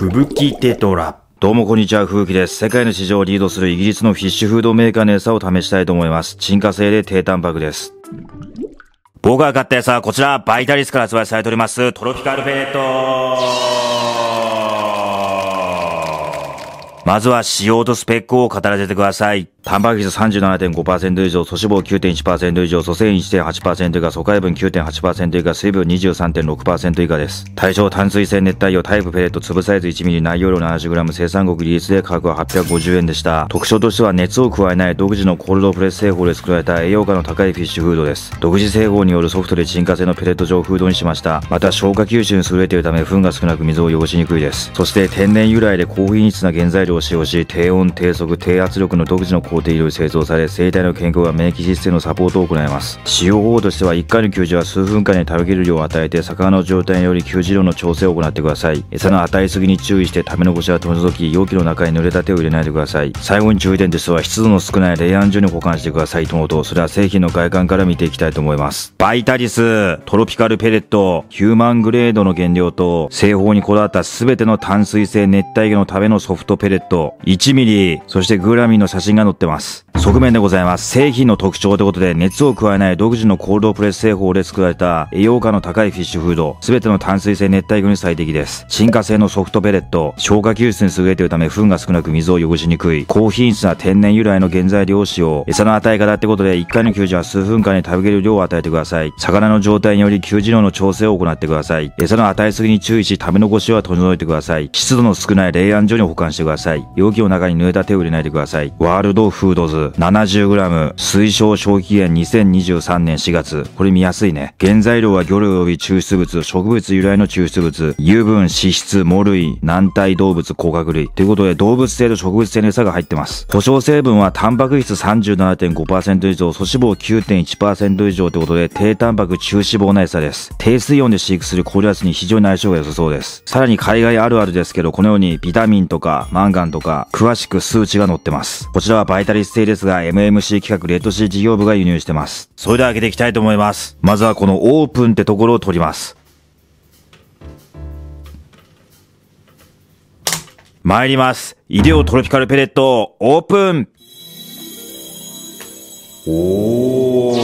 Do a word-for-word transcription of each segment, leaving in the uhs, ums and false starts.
吹雪テトラ。どうもこんにちは、風雪です。世界の市場をリードするイギリスのフィッシュフードメーカーの餌を試したいと思います。沈下性で低タンパクです。僕が買った餌はこちら、バイタリスから発売されております、トロピカルペレット。まずは仕様とスペックを語らせてください。タンパク質 さんじゅうななてんごパーセント 以上、素脂肪 きゅうてんいちパーセント 以上、粗繊維 いってんはちパーセント 以下、素海分 きゅうてんはちパーセント 以下、水分 にじゅうさんてんろくパーセント 以下です。対象淡水性熱帯魚タイプペレット粒サイズ いちミリ 内容量 ななじゅうグラム 生産国利率で価格ははっぴゃくごじゅうえんでした。特徴としては熱を加えない独自のコールドプレス製法で作られた栄養価の高いフィッシュフードです。独自製法によるソフトで沈下性のペレット状フードにしました。また消化吸収に優れているため糞が少なく水を汚しにくいです。そして天然由来で高品質な原材料を使用し、低温低速低圧力の独自の工程により製造され、生体の健康や免疫システムのサポートを行います。使用方法としてはいっかいの給仕は数分間に食べきる量を与えて、魚の状態により給仕量の調整を行ってください。餌の与えすぎに注意して食べ残しは取り除き、容器の中に濡れた手を入れないでください。最後に注意点としては、湿度の少ない冷暗所に保管してくださいとのこと。それは製品の外観から見ていきたいと思います。バイタリストロピカルペレット、ヒューマングレードの原料と製法にこだわった全ての淡水性熱帯魚のためのソフトペレット いちミリ、そしてグラミンの写真が載ってます。側面でございます。製品の特徴ということで、熱を加えない独自のコールドプレス製法で作られた栄養価の高いフィッシュフード、全ての淡水性熱帯魚に最適です。沈下性のソフトペレット、消化吸収に優れているため糞が少なく水を汚しにくい、高品質な天然由来の原材料を使用。餌の与え方ってことで、いっかいの給仕は数分間に食べきる量を与えてください。魚の状態により給仕量の調整を行ってください。餌の与えすぎに注意し、食べ残しは取り除いてください。湿度の少ない冷暗所に保管してください。容器の中に濡れた手を入れないでください。ワールドフードズ ななじゅうグラム、推奨消費期限にせんにじゅうさんねんしがつ。これ見やすいね。原材料は魚類及び抽出物、植物由来の抽出物、油分、脂質、藻類、軟体動物、甲殻類。ということで、動物性と植物性の餌が入ってます。保証成分はタンパク質 さんじゅうななてんごパーセント 以上、素脂肪 きゅうてんいちパーセント 以上ということで、低タンパク中脂肪な餌です。低水温で飼育するコールアスに非常に相性が良さそうです。さらに海外あるあるですけど、このようにビタミンとかマンガンとか、詳しく数値が載ってます。こちらはバイタリス製ですが、エムエムシー 企画レッドシー事業部が輸入してます。それでは開けていきたいと思います。まずはこのオープンってところを取ります。参ります。イデオトロピカルペレット、オープン。おー。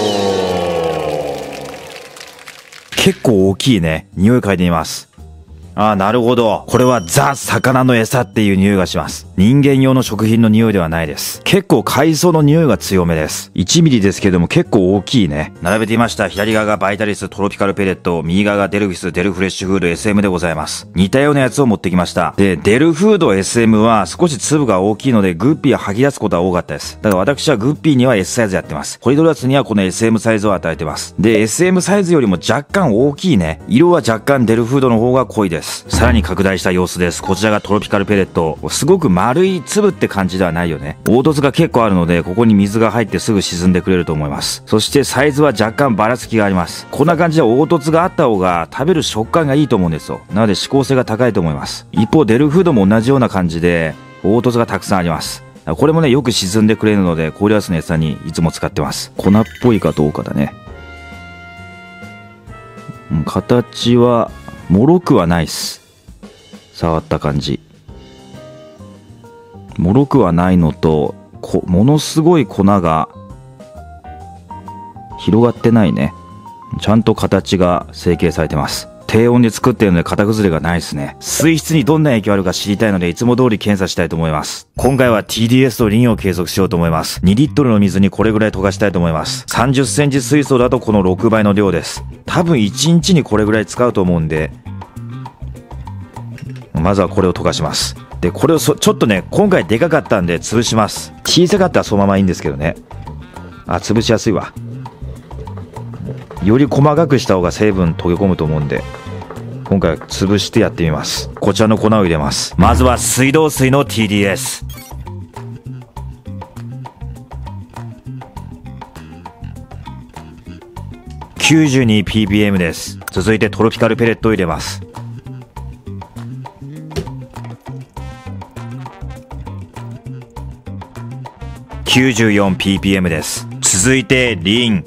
結構大きいね。匂い嗅いでみます。ああ、なるほど。これはザ・魚の餌っていう匂いがします。人間用の食品の匂いではないです。結構海藻の匂いが強めです。いちミリですけども結構大きいね。並べてみました。左側がバイタリストロピカルペレット、右側がデルフィスデルフレッシュフード エスエム でございます。似たようなやつを持ってきました。で、デルフード エスエム は少し粒が大きいのでグッピーは吐き出すことは多かったです。だから私はグッピーには S サイズやってます。コリドラスにはこの エスエム サイズを与えてます。で、エスエム サイズよりも若干大きいね。色は若干デルフードの方が濃いです。さらに拡大した様子です。こちらがトロピカルペレット。すごく丸い粒って感じではないよね。凹凸が結構あるので、ここに水が入ってすぐ沈んでくれると思います。そしてサイズは若干ばらつきがあります。こんな感じで凹凸があった方が食べる食感がいいと思うんですよ。なので指向性が高いと思います。一方デルフードも同じような感じで凹凸がたくさんあります。これもね、よく沈んでくれるので、コールアスの餌にいつも使ってます。粉っぽいかどうかだね。うん、形は脆くはないっす。触った感じ。脆くはないのと、こものすごい粉が広がってないね。ちゃんと形が成形されてます。低温で作っているので型崩れがないですね。水質にどんな影響あるか知りたいので、いつも通り検査したいと思います。今回は ティーディーエス とリンを計測しようと思います。にリットルの水にこれぐらい溶かしたいと思います。さんじゅっセンチ水槽だとこのろくばいの量です。多分いちにちにこれぐらい使うと思うんで、まずはこれを溶かします。で、これをそちょっとね、今回でかかったんで潰します。小さかったらそのままいいんですけどね。あ、潰しやすいわ。より細かくした方が成分溶け込むと思うんで、今回は潰してやってみます。こちらの粉を入れます。まずは水道水の ティーディーエス。きゅうじゅうにピーピーエム です。続いてトロピカルペレットを入れます。きゅうじゅうよんピーピーエム です。続いてリン。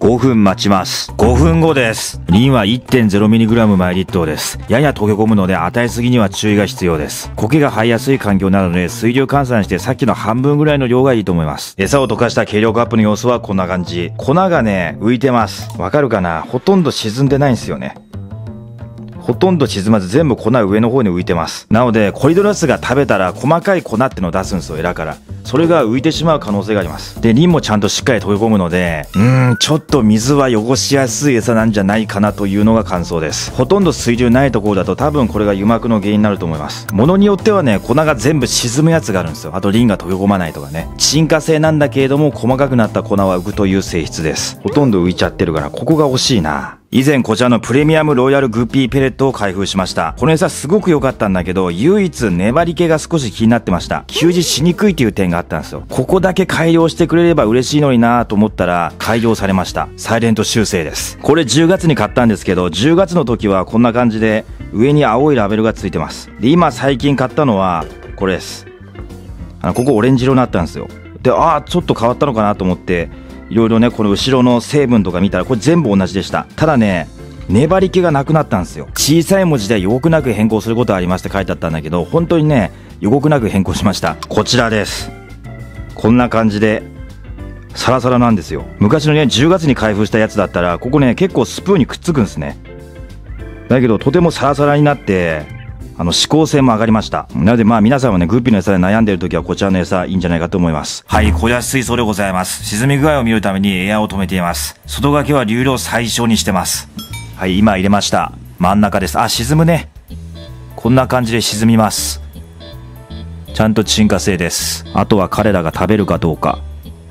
ごふん待ちます。ごふんごです。リンは いってんゼロミリグラム 毎リットルです。やや溶け込むので与えすぎには注意が必要です。苔が生えやすい環境なので水量換算してさっきの半分ぐらいの量がいいと思います。餌を溶かした計量カップの様子はこんな感じ。粉がね、浮いてます。わかるかな？ほとんど沈んでないんですよね。ほとんど沈まず全部粉上の方に浮いてます。なのでコリドラスが食べたら細かい粉ってのを出すんですよ、エラから。それが浮いてしまう可能性があります。で、リンもちゃんとしっかり溶け込むので、うーん、ちょっと水は汚しやすい餌なんじゃないかなというのが感想です。ほとんど水流ないところだと多分これが油膜の原因になると思います。ものによってはね、粉が全部沈むやつがあるんですよ。あとリンが溶け込まないとかね。沈下性なんだけれども細かくなった粉は浮くという性質です。ほとんど浮いちゃってるからここが惜しいな。以前こちらのプレミアムロイヤルグッピーペレットを開封しました。この餌すごく良かったんだけど、唯一粘り気が少し気になってました。給餌しにくいという点があったんですよ。ここだけ改良してくれれば嬉しいのになぁと思ったら改良されました。サイレント修正です。これじゅうがつに買ったんですけど、じゅうがつの時はこんな感じで上に青いラベルがついてます。で、今最近買ったのはこれです。あのここオレンジ色になったんですよ。で、ああちょっと変わったのかなと思っていろいろね、この後ろの成分とか見たらこれ全部同じでした。ただね、粘り気がなくなったんですよ。小さい文字で予告なく変更することありますって書いてあったんだけど、本当にね、予告なく変更しました。こちらです。こんな感じでサラサラなんですよ。昔のね、じゅうがつに開封したやつだったらここね、結構スプーンにくっつくんですね。だけどとてもサラサラになってあの指向性も上がりました。なのでまあ皆さんはね、グッピーの餌で悩んでる時はこちらの餌いいんじゃないかと思います。はい、小安水槽でございます。沈み具合を見るためにエアを止めています。外掛けは流量最小にしてます。はい、今入れました。真ん中です。あ、沈むね。こんな感じで沈みます。ちゃんと沈下性です。あとは彼らが食べるかどうか。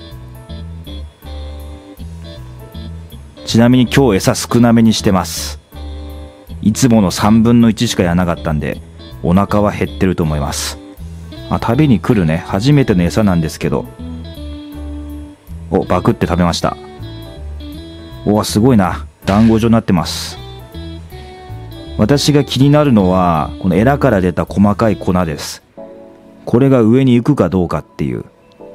ちなみに今日餌少なめにしてます。いつものさんぶんのいちしかやらなかったんでお腹は減ってると思います。あ、食べに来るね。初めての餌なんですけど、お、バクって食べました。お、すごいな。団子状になってます。私が気になるのはこのエラから出た細かい粉です。これが上に行くかどうかっていう。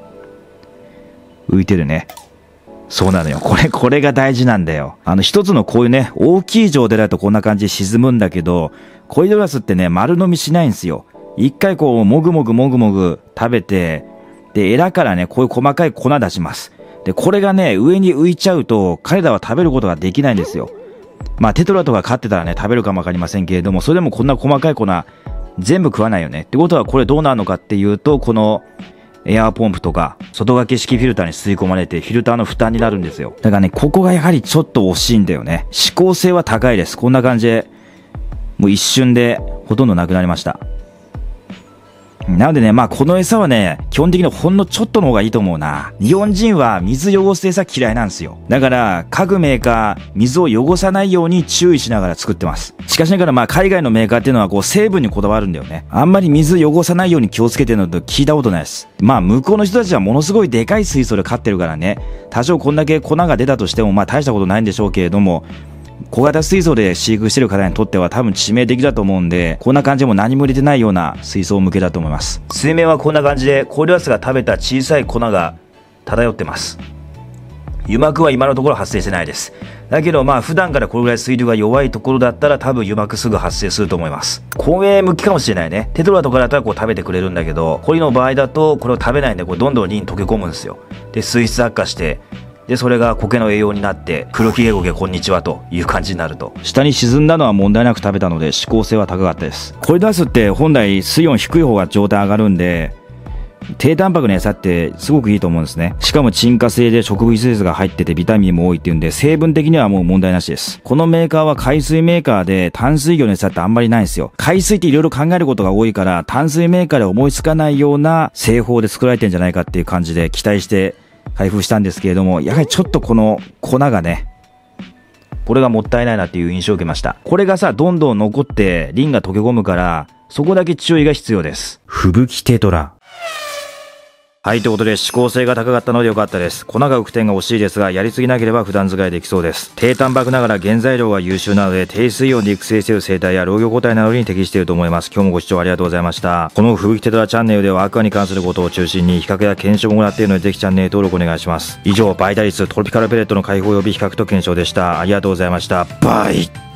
浮いてるね。そうなのよ。これ、これが大事なんだよ。あの、一つのこういうね、大きい状態だとこんな感じで沈むんだけど、コイドラスってね、丸飲みしないんですよ。一回こう、もぐもぐもぐもぐ食べて、で、エラからね、こういう細かい粉出します。で、これがね、上に浮いちゃうと、彼らは食べることができないんですよ。まあ、テトラとか飼ってたらね、食べるかもわかりませんけれども、それでもこんな細かい粉、全部食わないよね。ってことは、これどうなるのかっていうと、この、エアーポンプとか外掛け式フィルターに吸い込まれてフィルターの負担になるんですよ。だからね、ここがやはりちょっと惜しいんだよね。指向性は高いです。こんな感じでもう一瞬でほとんどなくなりました。なのでね、まあこの餌はね、基本的にほんのちょっとの方がいいと思うな。日本人は水汚す餌嫌いなんですよ。だから各メーカー水を汚さないように注意しながら作ってます。しかしながらまあ海外のメーカーっていうのはこう成分にこだわるんだよね。あんまり水汚さないように気をつけてるのと聞いたことないです。まあ向こうの人たちはものすごいでかい水槽で飼ってるからね、多少こんだけ粉が出たとしてもまあ大したことないんでしょうけれども、小型水槽で飼育してる方にとっては多分致命的だと思うんで、こんな感じでも何も入れてないような水槽向けだと思います。水面はこんな感じでコイドラスが食べた小さい粉が漂ってます。油膜は今のところ発生してないです。だけどまあ普段からこれぐらい水流が弱いところだったら多分油膜すぐ発生すると思います。公営向きかもしれないね。テトラとかだったらこう食べてくれるんだけど、コイの場合だとこれを食べないんでこうどんどんリン溶け込むんですよ。で、水質悪化してで、それが苔の栄養になって黒ひげ苔こんにちはという感じになると。下に沈んだのは問題なく食べたので指向性は高かったです。コイドラスって本来水温低い方が状態上がるんで、低タンパクの餌ってすごくいいと思うんですね。しかも沈下性で植物性が入っててビタミンも多いっていうんで、成分的にはもう問題なしです。このメーカーは海水メーカーで淡水魚の餌ってあんまりないんですよ。海水っていろいろ考えることが多いから淡水メーカーで思いつかないような製法で作られてんじゃないかっていう感じで期待して開封したんですけれども、やはりちょっとこの粉がね、これがもったいないなっていう印象を受けました。これがさ、どんどん残ってリンが溶け込むから、そこだけ注意が必要です。吹雪テトラ。 はい、ということで、指向性が高かったので良かったです。粉が浮く点が惜しいですが、やりすぎなければ普段使いできそうです。低タンパクながら原材料が優秀なので、低水温で育成している生態や老魚個体などに適していると思います。今日もご視聴ありがとうございました。この吹雪テトラチャンネルではアクアに関することを中心に比較や検証も行っているので、ぜひチャンネル登録お願いします。以上、バイタリストトロピカルペレットの開放及び比較と検証でした。ありがとうございました。バイ